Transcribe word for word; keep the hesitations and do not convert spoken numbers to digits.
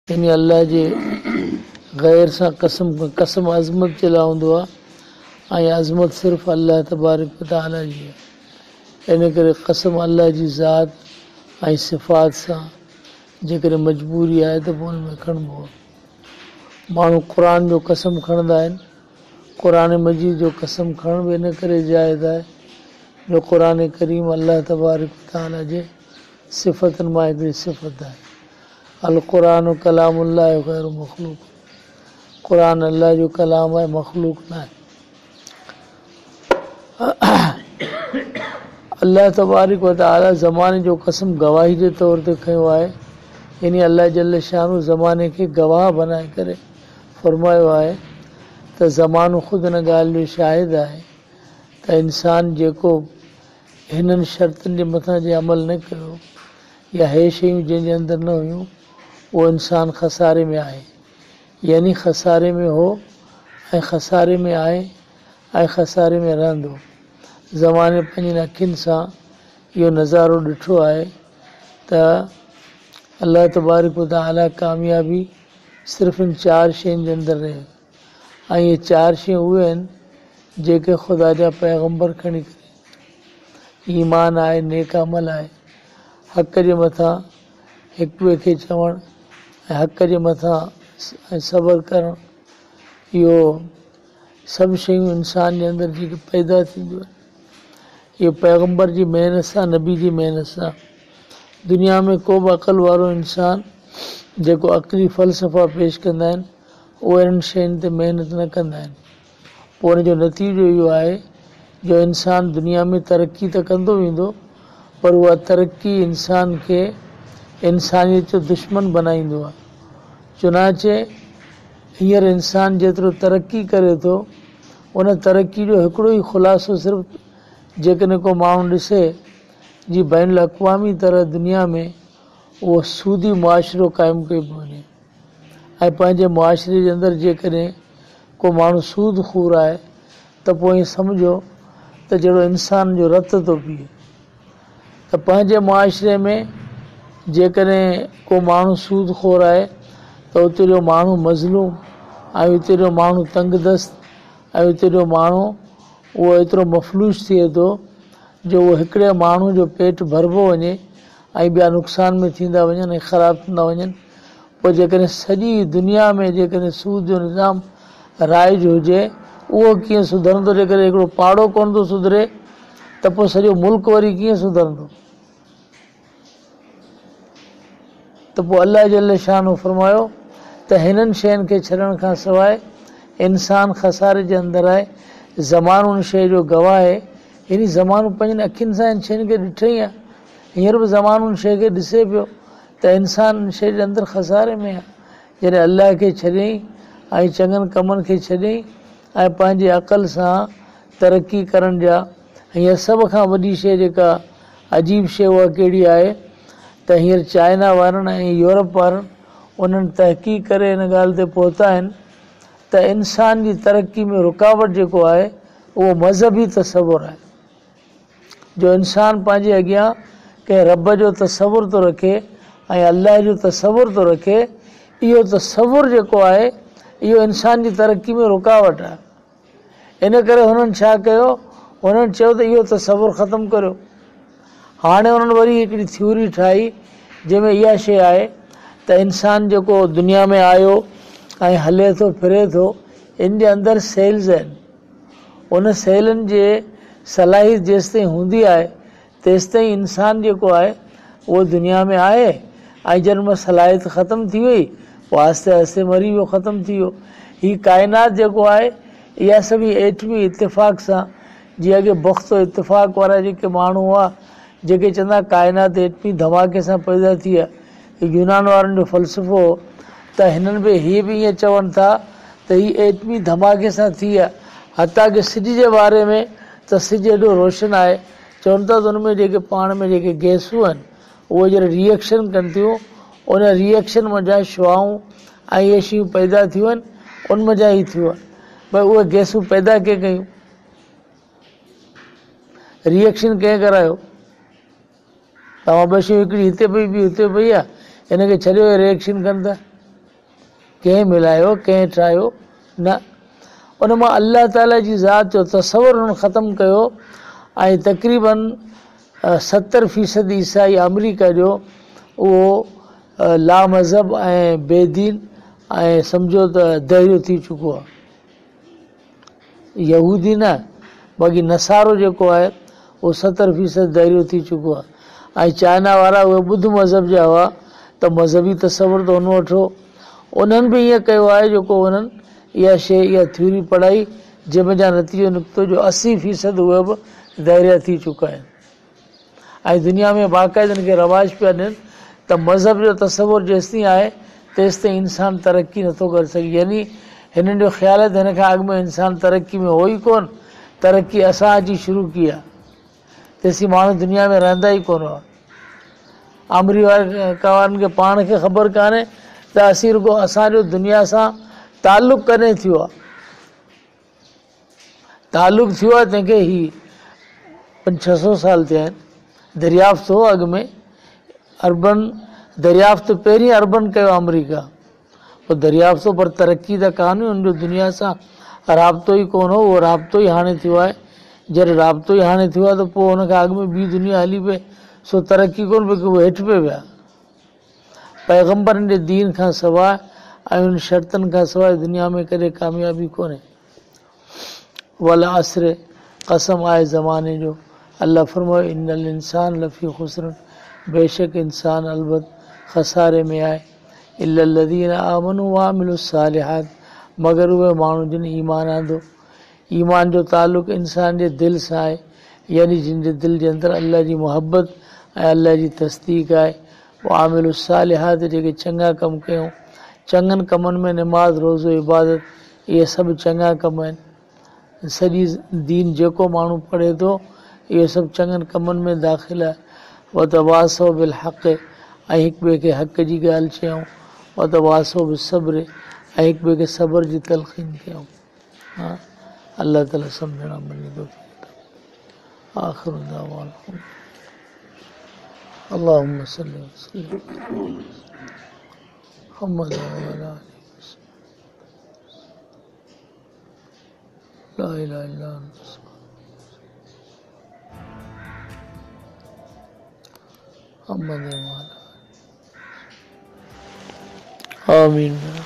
इन अल्लाह जे गैर सां कसम कसम अज़मत जे लाइ हूंदो आहे ऐं अज़मत सिर्फ़ु अल्लाह तबारक व तआला जी आहे। इन करे कसम अल्लाह जी ज़ात ऐं सिफ़ात सां जेकॾहिं मजबूरी आहे त पोइ हुन में खणिबो आहे। माण्हू क़ुर जो कसम खणंदा आहिनि, क़ुर मजीद जो कसम खणण बि इन करे जाइज़ आहे जो क़ुर करीम अल्लाह तबारक व तआला जे सिफ़तनि मां हिकिड़ी सिफ़त आहे। अल क़ुरान कलामुल्लाह गैर मख़लूक़, क़ुर अल्लाह जो कलाम आहे, मख़लूक़ न आहे। अल्लाह तबारक व तआला ज़माने जो कसम गवाही जे तौर ते खयो आहे, यानी अल्लाह जल शानु ज़माने खे गवाह बनाए करे फ़रमायो आहे त ज़मानो ख़ुदि हिन ॻाल्हि जो शाहिद आहे त इंसान जेको हिननि शर्तनि जे मथां जे अमल न कयो या हे शयूं जंहिंजे अंदरि न हुयूं उहो इंसानु खसारे में आहे, यानी खसारे में हो ऐं खसारे में आहे ऐं खसारे में रहंदो। ज़माने पंहिंजी अखियुनि सां इहो नज़ारो ॾिठो आहे त अल्लाह तबारक व तआला कामयाबी सिर्फ़ु इन चारि शयुनि जे अंदरि रहे ऐं इहे चारि शयूं उहे आहिनि जेके ख़ुदा जा पैगम्बर खणी करे ईमान आहे, नेक अमल आहे, हक़ जे मथां हिक ॿिए खे चवणु ऐं हक़ जे मथां ऐं सब्र करणु, इहो सभु शयूं इंसान जे अंदरि जेके पैदा थींदियूं आहिनि इहो पैगम्बर जी महिनत सां, नबी जी महिनत सां। दुनिया में को बि अक़ल वारो इंसानु जेको अक़ली फ़लसफ़ा पेश कंदा आहिनि उहे इन्हनि शयुनि ते महिनत न कंदा आहिनि। पोइ हुन जो नतीजो इहो आहे जो इंसानु दुनिया में तरक़ी त कंदो वेंदो पर उहा तरक़ी इंसान खे इंसानियत जो दुश्मन बनाईंदो आहे। चुनाचे हींअर इंसानु जेतिरो तरक़ी करे थो उन तरक़ी जो हिकिड़ो ई ख़ुलासो सिर्फ़ु जेकॾहिं को माण्हू ॾिसे जी बैन अक़वामी तरह दुनिया में उहो सूदी मुआशिरो क़ाइमु कयो पियो वञे ऐं पंहिंजे मुआशिरे जे अंदरि जेकॾहिं को माण्हू सूद खूर आहे त पोइ ईअं सम्झो त जहिड़ो इंसान जो रत थो पीए। त पंहिंजे मुआशिरे में जेकॾहिं को माण्हू सूद खोर आहे त उते जो माण्हू मज़लूम ऐं उते जो माण्हू तंगदस्त ऐं उते जो माण्हू उहो एतिरो मफ़लूज थिए थो जो उहो हिकिड़े माण्हू जो पेट भरिबो वञे ऐं ॿिया नुक़सान में थींदा वञनि ऐं ख़राबु थींदा वञनि। पोइ जेकॾहिं सॼी दुनिया में जेकॾहिं सूद जो निज़ाम राइज हुजे उहो कीअं सुधरंदो? जेकॾहिं हिकिड़ो पाड़ो कोन थो सुधरे त पोइ सॼो मुल्क वरी कीअं सुधरंदो? त पोइ अल्लाह जल शानो फरमायो त हिननि शयुनि खे छॾण खां सवाइ इंसानु खसारे जे अंदरि आहे। ज़मानो उन शइ जो गवाह आहे, यानी ज़मानो पंहिंजनि अखियुनि सां इन शयुनि खे ॾिठई आहे। हींअर बि ज़मानो उन शइ खे ॾिसे पियो त इंसानु इन शइ जे अंदरि खसारे में आहे। जॾहिं अल्लाह खे छॾियईं ऐं चङनि कमनि खे छॾियईं ऐं पंहिंजे अक़ल सां तरक़ी करण जा, हींअर सभ खां वॾी शइ जेका अजीब शइ उहा कहिड़ी आहे त हींअर चाइना वारनि ऐं यूरोप वारनि उन्हनि तहक़ीक़ करे हिन ॻाल्हि ते पहुता आहिनि त इंसान जी तरक़ी में रुकावट जेको आहे उहो मज़हबी तसवुरु आहे। जो इंसानु पंहिंजे अॻियां कंहिं रब जो तसवुरु थो रखे ऐं अल्लाह जो तसवुरु थो रखे, इहो तसवुरु जेको आहे इहो इंसान जी तरक़ी में रुकावट आहे। इन करे हुननि छा कयो, हुननि चयो त इहो तसवुरु ख़तमु करियो। हाणे हुननि वरी हिकिड़ी थ्योरी ठाही जंहिंमें इहा शइ आहे त इंसानु जेको दुनिया में आयो ऐं हले थो फिरे थो, इन जे अंदरि सेल्स आहिनि। उन सेलनि जे सलाहियत जेसिताईं हूंदी आहे तेसिताईं इंसानु जेको आहे उहो दुनिया में आहे ऐं जॾहिं मां सलाहियत ख़तमु थी वई पोइ आहिस्ते आहिस्ते मरी वियो, ख़तमु थी वियो। हीअ काइनात जेको आहे इहा सभई एटमी इतिफ़ाक़ सां, जीअं अॻे बख़्तो इतिफ़ाक़ वारा जेके माण्हू हुआ जेके चवंदा काइनात एटमी धमाके सां पैदा थी आहे, यूनान वारनि जो फ़लसफ़ो हो त हिननि बि हीअ बि ईअं चवनि था त हीअ एटमी धमाके सां थी आहे। हता की सिज जे बारे में त सिज एॾो रोशन आहे, चवनि था त हुन में जेके पाण में जेके गैसूं आहिनि उहे जॾहिं रिएक्शन कनि थियूं उन रिएक्शन मज़ा शुआऊं ऐं इहे शयूं पैदा थियूं आहिनि, उन मज़ा ई थियूं आहिनि। भई उहे गैसूं पैदा कंहिं कयूं? रिएक्शन कंहिं करायो? तव्हां ॿ शयूं हिकिड़ी हिते पई बि हिते पई आहे, हिन खे छॾियो रिएक्शन कनि था। कंहिं मिलायो कंहिं ठाहियो न। उन मां अल्लाह ताला जी ज़ात जो तसवुर हुननि ख़तमु कयो ऐं तक़रीबन सतरि फ़ीसदी ईसाई अमरीका जो उहो ला मज़हब ऐं बेदीन ऐं सम्झो त दहियो थी चुको आहे। यहूदी न बाक़ी नसारो जेको आहे उहो सतरि फ़ीसद दहियो थी चुको आहे। ऐं चाइना वारा उहे ॿुध मज़हब जा हुआ त मज़हबी तसवुर त हुन वठो, उन्हनि बि ईअं कयो आहे जेको उन्हनि इहा शइ इहा थ्योरी पढ़ाई जंहिंमें नतीजो निकितो जो असी फ़ीसद उहे बि दहिरिया थी चुका आहिनि। ऐं दुनिया में बाक़ाइदा हिन खे रवाज पिया ॾियनि त मज़हब जो तसवुर जेसिताईं आहे तेसिताईं इंसान तरक़ी नथो करे सघे। यानी हिननि जो ख़्यालु आहे त हिन खां अॻु में इंसान तरक़ी में हो ई कोन, तरक़ी असां अची शुरू की आहे, तेसिताईं माण्हू दुनिया में रहंदा ई कोन हुआ। अमरीका वारनि खे पाण खे ख़बर कान्हे त असीं रुगो असांजो दुनिया सां तालुक़ु कॾहिं थियो आहे। तालुक़ु थियो आहे तंहिंखे ही पंज छह सौ साल थिया आहिनि। दरियाफ़्त हो अॻु में, अरबन दरियाफ़्त पहिरीं अरबन कयो अमरीका, पोइ दरियाफ़्त हो पर तरक़ी त कान हुई, हुनजो दुनिया सां राब्तो ई कोन हो। उहो राब्तो ई हाणे थियो आहे। जॾहिं राब्तो ई हाणे थियो आहे त पोइ हुनखां अॻु में ॿी दुनिया हली पई, सो तरक़ी कोन पई, उहे हेठि पिए विया। पैगम्बरनि जे दीन खां सवाइ ऐं उन शर्तनि खां सवाइ दुनिया में कॾहिं कामयाबी कोन्हे। वल असर, कसम आहे ज़माने जो। अल्लाह फरमायो इन्नल इंसान लफ़ी ख़ुस्र, बेशक इंसान अलबत खसारे में आहे। इल्लल लज़ीना आमनू व अमिलुस सालिहात, मगर उहे माण्हू जिन ईमान आंदो। ईमान जो तालुक़ु इंसान जे दिलि सां आहे, यानी जिन जे दिलि जे अंदरि अल्लाह जी मुहबत ऐं अल्लाह जी तस्दीक आहे। व अमिलुस सालिहात, जेके चङा कमु कयूं। चङनि कमनि में निमाज़, रोज़ो, इबादत, इहे सभु चङा कम आहिनि। सॼी दीन जेको माण्हू पढ़े थो इहे सभु चङनि कमनि में दाख़िल आहे। व तवासो बिल हक़, ऐं हिक ॿिए खे हक़ जी ॻाल्हि चयूं। व तवासो बिल सब्र, ऐं हिक ॿिए खे सब्र जी तलक़ीन कयूं। हा, अल्लाह ताला सम्झणा मञी थो। आख़िर दावाना अल्लाहुम्मा सल्ली व सल्लिम मुहम्मद व अला आलिहि ला इलाहा इल्ला अंत मुहम्मद व अला आमीन।